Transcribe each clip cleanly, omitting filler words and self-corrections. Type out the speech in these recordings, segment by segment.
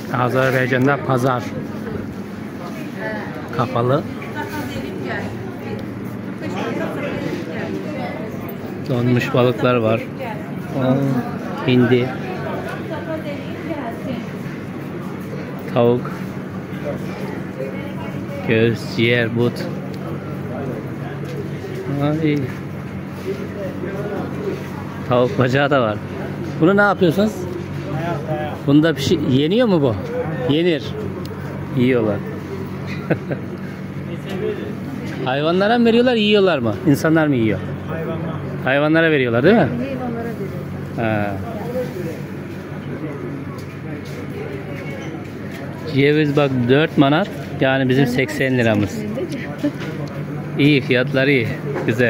Azerbaycan'da pazar kapalı. Donmuş balıklar var. Hindi, tavuk, göğüs, ciğer, but. Ay. Tavuk bacağı da var. Bunu ne yapıyorsunuz? Bunda bir şey yeniyor mu bu? Yenir. Yiyorlar. Hayvanlara mı veriyorlar, yiyorlar mı? İnsanlar mı yiyor? Hayvanlara veriyorlar değil mi? Hayvanlara veriyorlar. Ha. Ceviz bak 4 manat, yani bizim 80 liramız. İyi, fiyatları iyi, güzel.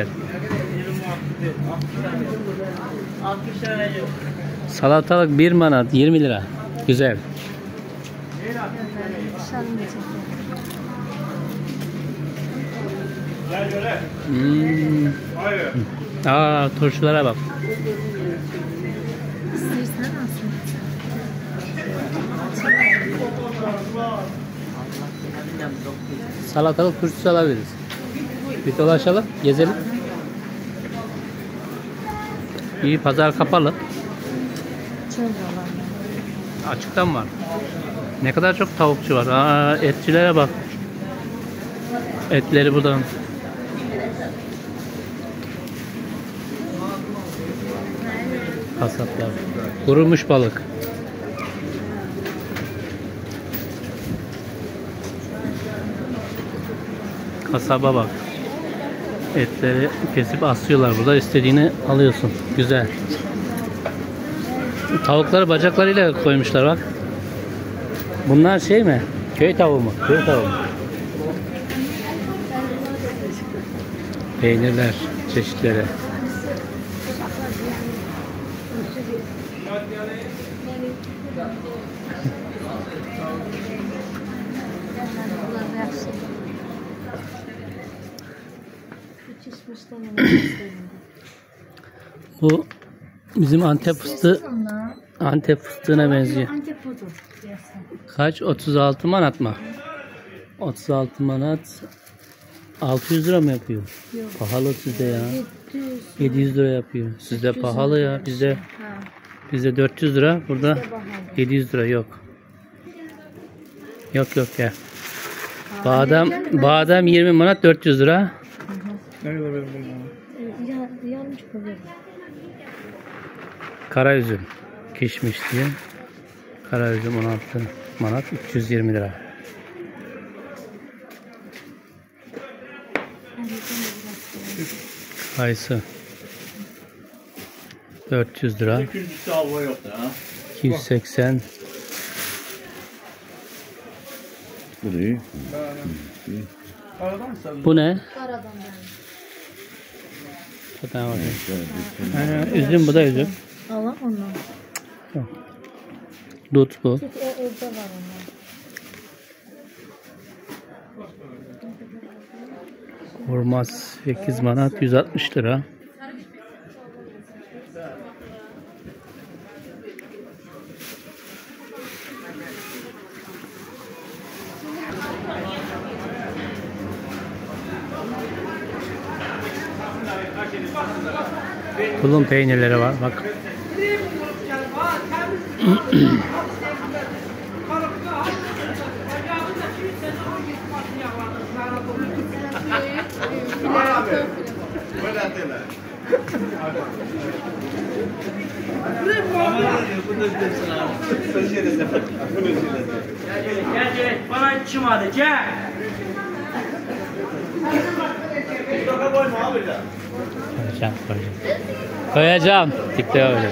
Salatalık 1 manat 20 lira, güzel. Turşulara bak. Salatalık turşusu alabiliriz. Bir dolaşalım, gezelim. İyi, pazar kapalı. Açıktan var. Ne kadar çok tavukçu var. Etçilere bak. Etleri buradan. Kasaplar. Kurumuş balık. Kasaba bak. Etleri kesip asıyorlar burada. İstediğini alıyorsun. Güzel. Tavukları bacaklarıyla koymuşlar bak. Bunlar şey mi? Köy tavuğu mu? Köy tavuğu. Peynirler çeşitleri. Bu bizim Antep fıstığı. Antep fıstığına benziyor. Kaç? 36 manat mı? 36 manat 600 lira mı yapıyor? Yok. Pahalı sizde ya. 700 lira yapıyor. Sizde pahalı ya. Bizde 400 lira. Burada 700 lira yok. Yok ya. Badem 20 manat 400 lira. Ne kadar verim Kara üzüm. Kişmiş diye. Kara üzüm 16 manat 320 lira. Kayısı 400 lira. 280. Bu değil. Bu ne? Karadan Üzüm, bu da üzüm. Allah ondan. Dut bu. Çünkü o evde var onlar. Hurmaz 8 manat 160 lira. Tulum peynirleri var bak. Gel bana çıkmadı gel. Koyacağım. Dikte öyle.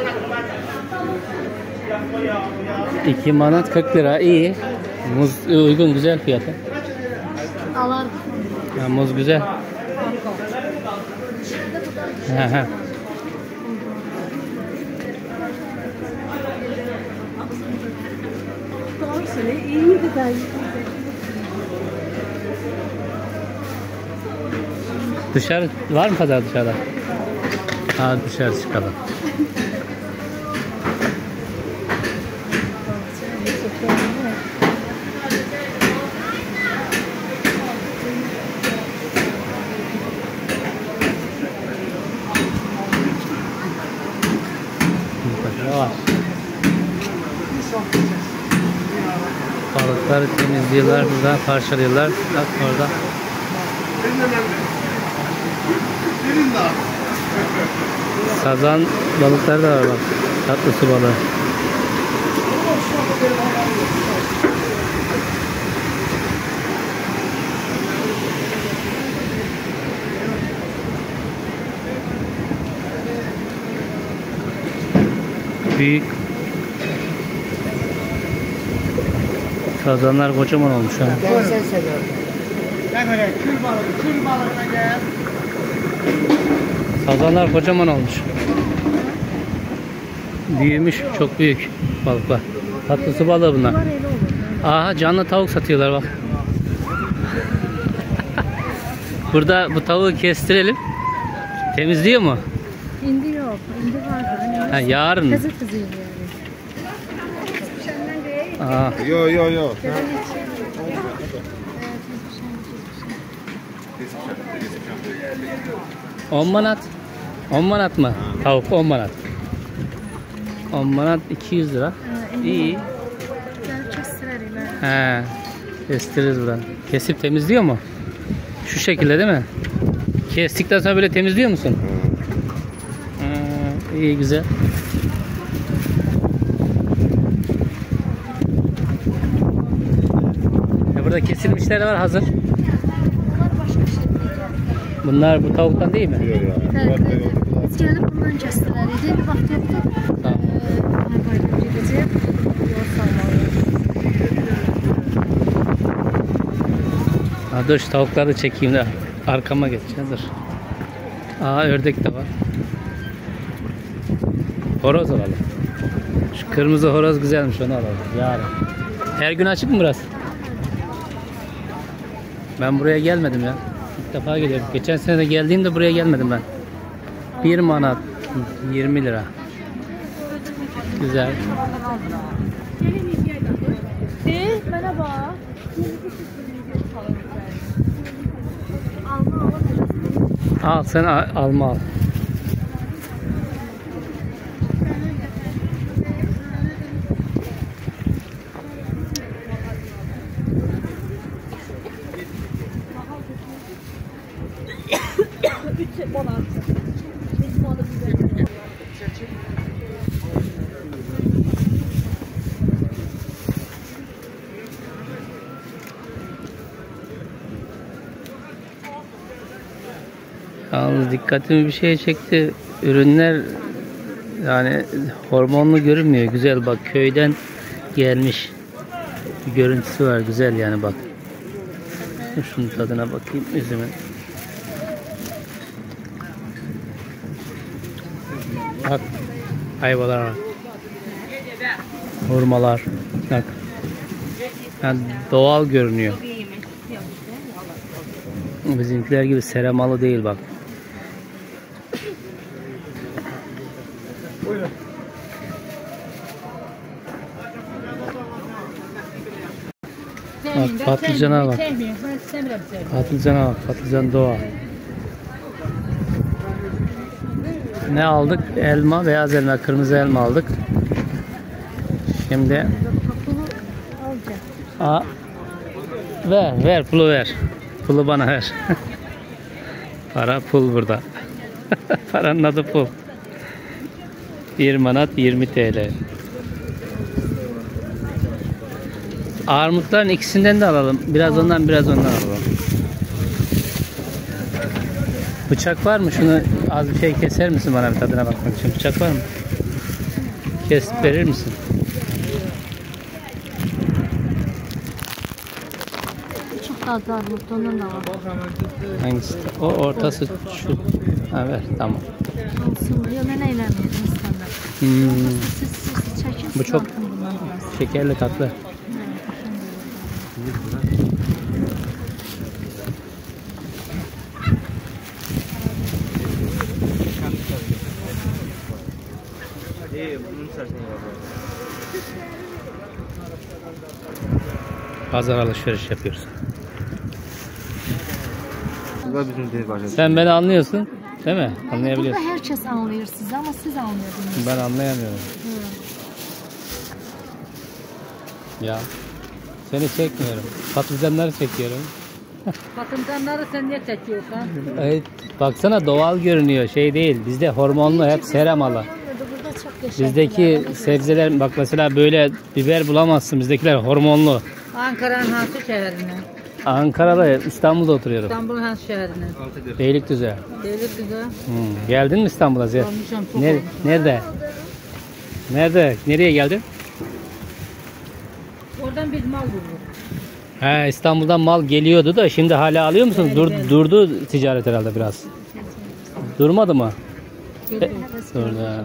2 manat 40 lira iyi. Muz uygun, güzel fiyatı. Alar. Ya, muz güzel. Dışarı var mı pazar dışarıda? Dışarı çıkalım. Balıkları temizliyorlar, buradan parçalıyorlar. Bak orada. Sazan balıkları da var bak. Tatlı su balığı. Büyük sazanlar kocaman olmuş ha. Sazanlar kocaman olmuş. Büyümüş, çok büyük balıklar. Tatlı su balığı bunlar. Aha, canlı tavuk satıyorlar bak. Burada bu tavuğu kestirelim. Temizliyor mu? İndi yok. İndi vardı. Ha, yarın. Kızı yani. Aa. Yo. 10 manat. 10 manat mı? Tavuk 10 manat. 10 manat 200 lira. İyi. He. Kestiririz buradan. Kesip temizliyor mu? Şu şekilde değil mi? Kestikten sonra böyle temizliyor musun? İyi, güzel. Burada kesilmişler var hazır. Bunlar bu tavuktan değil mi? Biz gelip bundan kestiler. Bir vaxt yoktu. Tamam. Dur şu tavukları da çekeyim de arkama geçeceğim. Dur. Aa, ördek de var. Horoz alalım. Şu kırmızı horoz güzelmiş, onu alalım. Yarın. Her gün açık mı burası? Ben buraya gelmedim ya. İlk defa geliyorum. Geçen sene de geldiğimde buraya gelmedim ben. 1 manat 20 lira. Güzel. Merhaba. Al sen alma al. Yalnız dikkatimi bir şey çekti. Ürünler yani hormonlu görünmüyor. Güzel bak, köyden gelmiş bir görüntüsü var. Güzel yani bak. Şunun tadına bakayım üzümün. Bak, ayvalar var. Hurmalar. Bak. Yani doğal görünüyor. Bizimkiler gibi seremalı değil bak. Bak patlıcana bak. Patlıcana bak. Patlıcan doğal. Ne aldık? Elma, beyaz elma, kırmızı elma aldık. Şimdi ver pulu ver. Pulu bana ver. Para pul burada. Paranın adı pul. 1 manat 20 TL. Armutların ikisinden de alalım. Biraz ondan biraz ondan alalım. Bıçak var mı? Şunu az bir şey keser misin bana, bir tadına bakmak için? Bıçak var mı? Kesip verir misin? Çok tatlı armut, ondan da var. Hangisi? O ortası şu. Ha, ver tamam. Olsun. Yok, ben eğlenmiyorum insanlar. Siz çekin. Bu çok şekerli, tatlı. Pazar alışveriş yapıyoruz. Sen beni anlıyorsun, değil mi? Anlayabiliyorsun. Burada herkes anlıyor sizi ama siz anlıyorsunuz. Ben anlayamıyorum. Ya seni çekmiyorum. Patlıcanları çekiyorum. Patlıcanları sen niye çekiyorsun? Evet, baksana doğal görünüyor. Şey değil. Bizde hormonlu hep seramalı. Burada çok yaşadılar. Bizdeki sebzeler bak mesela böyle biber bulamazsın. Bizdekiler hormonlu. Ankara'nın hangi şehrine? Ankara'da, İstanbul'da oturuyorum. İstanbul'un hangi şehrine? Beylikdüzü. Beylikdüzü. Geldin mi İstanbul'a Ziya? Olmuşum çok Nerede? Nerede? Nereye geldin? Oradan bir mal bulur. He, İstanbul'dan mal geliyordu da şimdi hala alıyor musunuz? Durdu ticaret herhalde biraz. Durmadı mı? Durdu. Ha.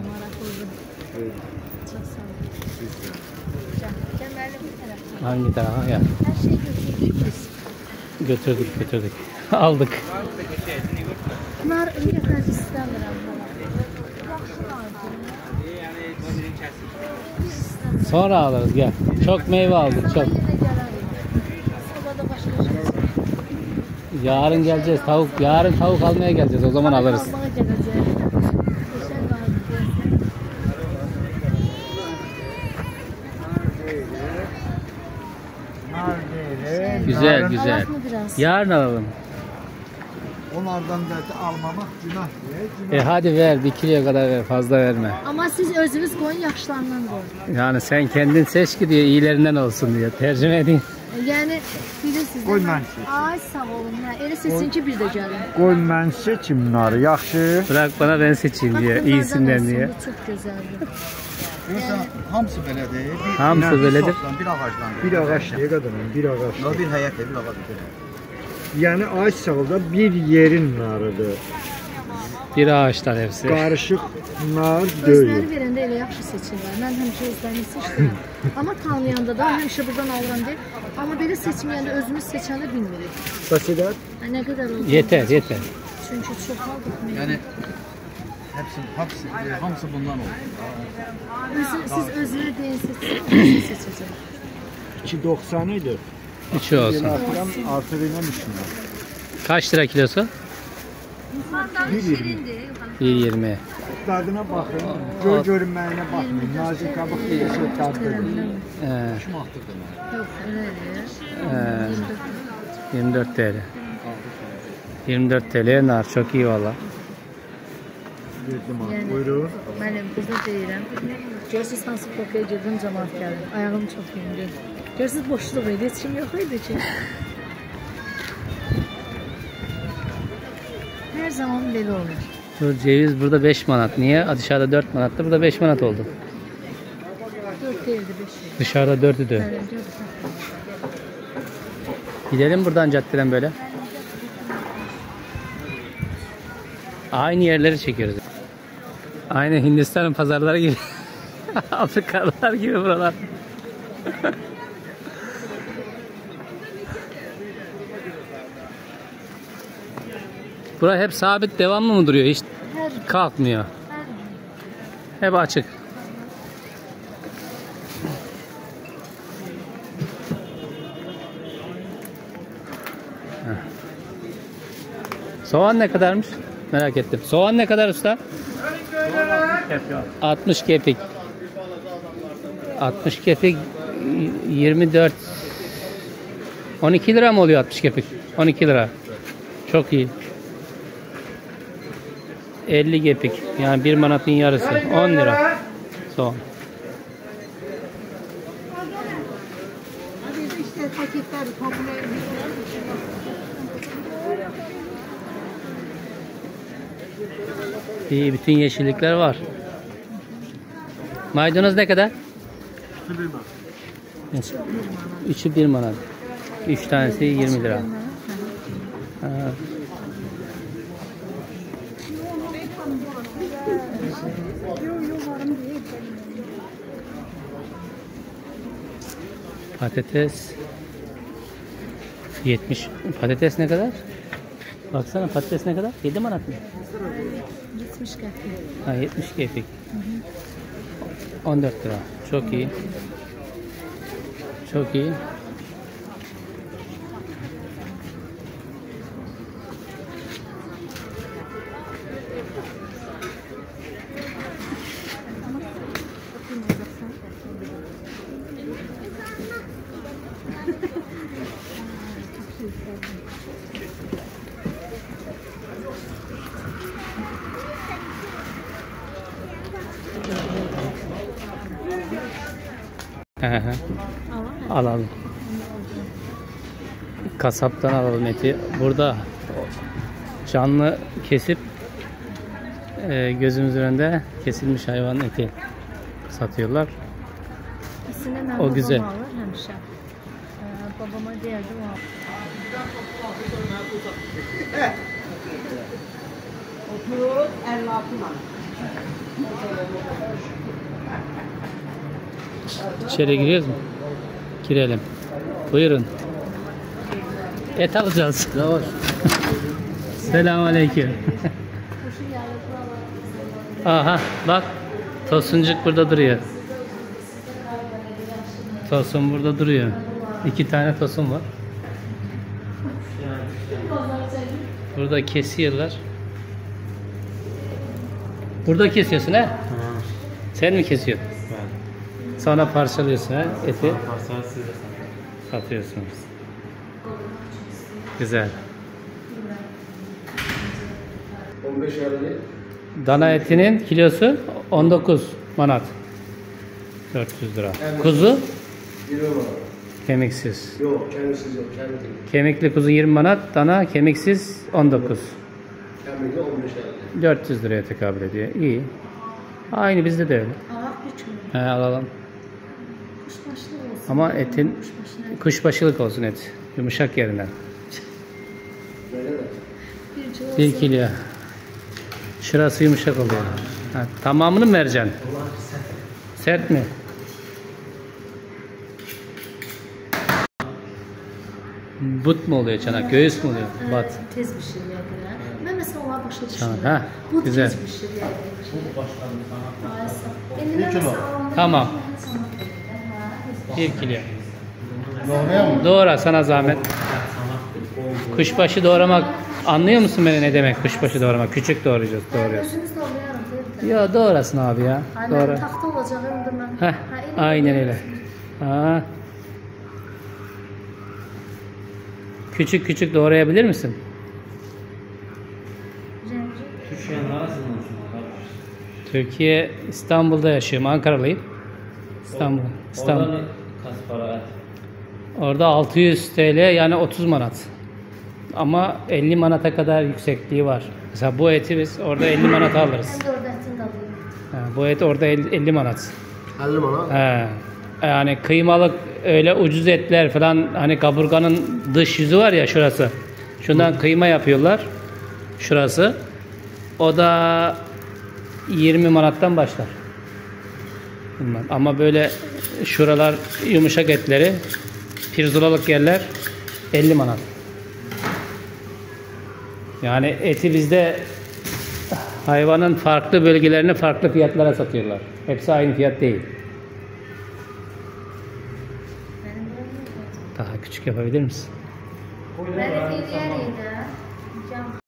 Hangi tarafa? Ya. Her şeyi götürdük biz. Götürdük. Aldık. Bunlar iyi kadar istemiyorum. Sonra alırız gel. Çok meyve aldık çok. Yarın geleceğiz yarın tavuk almaya geleceğiz o zaman alırız. Güzel. Yarın alalım. Onlardan da almamak günah. Hadi ver 1 kiloya kadar ver fazla verme. Ama siz özünüz koyun yaxşılarından koyun. Yani sen kendin seç ki diyor iyilerinden olsun diye tercüme edin. Yani bilirsiniz. Qoy mən seçim. Ay sağ olun. Elə seçin ki bir də gəlin. Qoy mən seçim bunları, yaxşı. Bırak bana ben seçeyim diye iyisinden diye. Bu çok güzeldir. Görürsən, hamısı belədir. Hamısı böyledir. Bir ağacdan. Bir ağaç niyə qədərəm? Bir ağaç. Bir həyətdir, bir ağac. Yəni ağaç sağda bir yerin narıdır. Bir ağaçlar hepsi. Qarışıq nar Özləri deyil. verəndə elə yaxşı seçirlər. Mən həmişə özlərimi seçdirəm. Amma tanıyanda da həmişə buradan alıram deyir. Amma belə seçməyəndə özümüz seçəni bilmirik. Bəsədə Nə qədər oldu? Yeter. Çünki çox aldıq. Yəni hamısı bundan olur. Siz özünə deyin seçin. Seçəcək. 2.90 idi. 3 olsun. Artıq eləmişəm. Kaç lira kilosu? 1.20. 1.20. Dadına baxın, görünməyinə baxmayın. Nazik qabıq deyəsə dadlıdır. Yox, elədir. 24 TL. 24 TL nar çok iyi valla. Yəni, buyurun. Mənim burada deyirəm. Görürsünüz hansı kopya girdim cəmaat gəldi. Ayağım çox indi. Görürsünüz boşluq idi, heç kim yox idi ki. Her zaman belə olur. Bu ceviz burada 5 manat. Niye? Dışarıda 4 manattı. Burada 5 manat oldu. 4 değildi 5. Dışarıda 4'üdü. Gidelim buradan caddeden böyle. Aynı yerleri çekiyoruz. Aynı Hindistan'ın pazarları gibi. Afrikalılar gibi buralar. Burası hep sabit devamlı mı duruyor? Hiç kalkmıyor. Hep açık. Soğan ne kadarmış? Merak ettim. Soğan ne kadar usta? 60 kepik. 60 kepik 24 12 lira mı oluyor 60 kepik? 12 lira. Çok iyi. 50 kepik. Yani 1 manatın yarısı. 10 lira. Soğan. İyi, bütün yeşillikler var. Maydanoz ne kadar? 3'ü 1 manat. 3 tanesi 20 lira. Ha. Patates 70. Patates ne kadar? Baksana patates ne kadar? 7 manat mı? 70 kepik. Ha 70 kepik. 14 lira. Çok iyi. Çok iyi. Hı hı. Alalım mı? Alalım. Kasaptan alalım eti. Burada canlı kesip gözümüzün önünde kesilmiş hayvan eti satıyorlar. İkisini mən O güzel. babam alır həmişə. Babama deyərdim o. 56 manat. İçeri giriyoruz mu? Girelim. Buyurun. Et alacağız. Yavaş. Selamünaleyküm. Aha bak tosuncuk burada duruyor. Tosun burada duruyor. 2 tane tosun var. Burada kesiyorlar. Burada kesiyorsun he? Sen mi kesiyorsun? Sonra parçalıyorsun he eti. Satıyorsunuz. Güzel. 15 lira. Dana etinin kilosu 19 manat. 400 lira. Kuzu 20 manat. kemiksiz. Yok, kendisiz yok. Kemikli. Kemikli kuzu 20 manat, dana kemiksiz 19. Kemikli 15 lira. 400 liraya tekabül ediyor. İyi. Aynı bizde de öyle. Alaq 3 min. He, alalım. Kuşbaşlı olsun. Ama etin Kuşbaşlı. kuşbaşılık olsun et. Yumuşak yerinden. Böyle de. 1 kilo 1 kilo. Şurası yumuşak oluyor. Ha, tamamını mı vereceksin? Sert mi? But mu oluyor çanak? Göğüs mü oluyor? Bat. Tez bişirilir görə. Mən məsələn onlar başa Çanak. düşmürəm. Ha, Bu güzel. tez bişirilir. Bu başladı sana. İndi mən məsələn Tamam. 1 kilo. Doğra sana zahmet. Kuşbaşı doğramak, anlıyor musun beni ne demek kuşbaşı doğramak? Küçük doğrayacağız, doğruyoruz. özünüz doğrayarım deyil də. Ya doğrasın abi ya. Ay, Doğra. mən taxta olacaq indi mən. Heh, aynen öyle. Ha. Küçük küçük doğrayabilir misin? Türkiye, İstanbul'da yaşıyorum. Ankaralıyım. İstanbul. Orada 600 TL yani 30 manat. Ama 50 manata kadar yüksekliği var. Mesela bu eti biz orada 50 manata alırız. Mən də orada ətin dadı. Ha, bu et orada 50 manat. 50 manat. He. Yani kıymalık öyle ucuz etler falan hani kaburganın dış yüzü var ya şurası. Şundan kıyma yapıyorlar. Şurası. O da 20 manattan başlar. Bilmem. Ama böyle şuralar yumuşak etleri pirzolalık yerler 50 manat. Yani eti bizde hayvanın farklı bölgelerini farklı fiyatlara satıyorlar. Hepsi aynı fiyat değil. Daha küçük yapabilir misin? Mən də deyərəm də.